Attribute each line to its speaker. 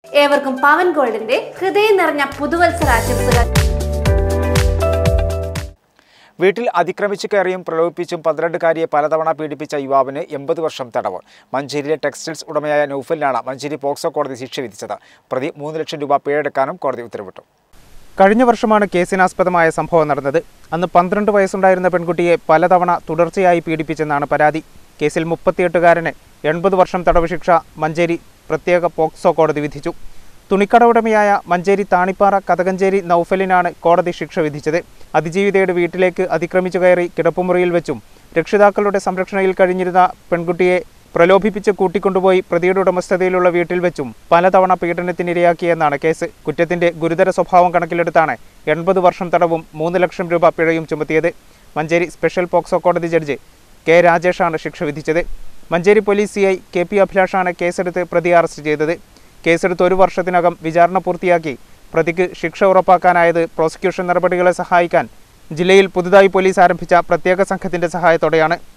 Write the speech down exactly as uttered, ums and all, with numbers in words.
Speaker 1: ഏവർക്കും പവൻ ഗോൾഡിന്റെ ഹൃദയം നിറഞ്ഞ പുതുവത്സരാശംസകൾ.
Speaker 2: വീട്ടിൽ അതിക്രമിച്ചു കയറിയും പ്രലോഭിപ്പിച്ചും പന്ത്രണ്ടുകാരിയെ പലതവണ പീഡിപ്പിച്ച യുവാവിന് എൺപത് വർഷം തടവ്. മഞ്ചേരിയിലെ ടെക്സ്റ്റൈൽസ് ഉടമയായ നൌഫലിനാണ് മഞ്ചേരി പോക്സോ കോടതി ശിക്ഷ വിധിച്ചത്. പ്രതി മൂന്ന് ലക്ഷം രൂപ പിഴയെടുക്കാനും കോടതി ഉത്തരവിട്ടു. കഴിഞ്ഞ വർഷമാണ് കേസിനാസ്പദമായ സംഭവം നടന്നത്. അന്ന് പന്ത്രണ്ട് വയസ്സുണ്ടായിരുന്ന പെൺകുട്ടിയെ പലതവണ തുടർച്ചയായി പീഡിപ്പിച്ചെന്നാണ് പരാതി. കേസിൽ മുപ്പത്തിയെട്ടുകാരന് എൺപത് വർഷം തടവ് ശിക്ഷ മഞ്ചേരി പ്രത്യേക പോക്സോ കോടതി വിധിച്ചു. തുണിക്കട ഉടമയായ മഞ്ചേരി താണിപ്പാറ കതകഞ്ചേരി നൌഫലിനാണ് കോടതി ശിക്ഷ വിധിച്ചത്. അതിജീവിതയുടെ വീട്ടിലേക്ക് അതിക്രമിച്ചു കയറി കിടപ്പുമുറിയിൽ വെച്ചും രക്ഷിതാക്കളുടെ സംരക്ഷണയിൽ കഴിഞ്ഞിരുന്ന പെൺകുട്ടിയെ പ്രലോഭിപ്പിച്ച് കൂട്ടിക്കൊണ്ടുപോയി പ്രതിയുടെ ഉടമസ്ഥതയിലുള്ള വീട്ടിൽ വെച്ചും പലതവണ പീഡനത്തിനിരയാക്കിയെന്നാണ് കേസ്. കുറ്റത്തിന്റെ ഗുരുതര സ്വഭാവം കണക്കിലെടുത്താണ് എൺപത് വർഷം തടവും മൂന്ന് ലക്ഷം രൂപ പിഴയും ചുമത്തിയത്. മഞ്ചേരി സ്പെഷ്യൽ പോക്സോ കോടതി ജഡ്ജി കെ രാജേഷാണ് ശിക്ഷ വിധിച്ചത്. Manjeri police C I K P അഭിലാഷാണ് കേസെടുത്ത് പ്രതിയെ അറസ്റ്റ് ചെയ്തത്. കേസെടുത്ത് ഒരു വർഷത്തിനകം വിചാരണ പൂർത്തിയാക്കി പ്രതിക്ക് ശിക്ഷ ഉറപ്പാക്കാനായത് പ്രോസിക്യൂഷൻ നടപടികളെ സഹായിക്കാൻ ജില്ലയിൽ പുതുതായി പോലീസ് ആരംഭിച്ച പ്രത്യേക സംഘത്തിന്റെ സഹായത്തോടെയാണ്.